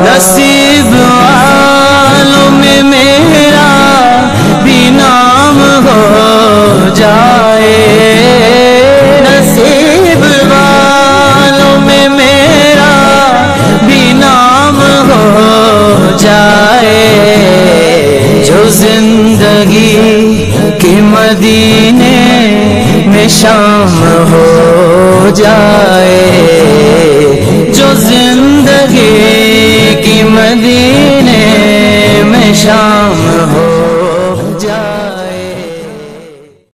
नसीब वालों में मेरा भी नाम हो जाए, नसीब वालों में मेरा भी नाम हो जाए। जो जिंदगी के मदीने में शाम हो जाए, जो जिंदगी की मदीने में शाम